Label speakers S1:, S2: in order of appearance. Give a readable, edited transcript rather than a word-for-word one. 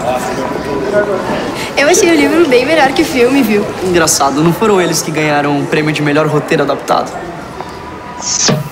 S1: Eu achei o livro bem melhor que o filme, viu?
S2: Engraçado, não foram eles que ganharam o prêmio de melhor roteiro adaptado?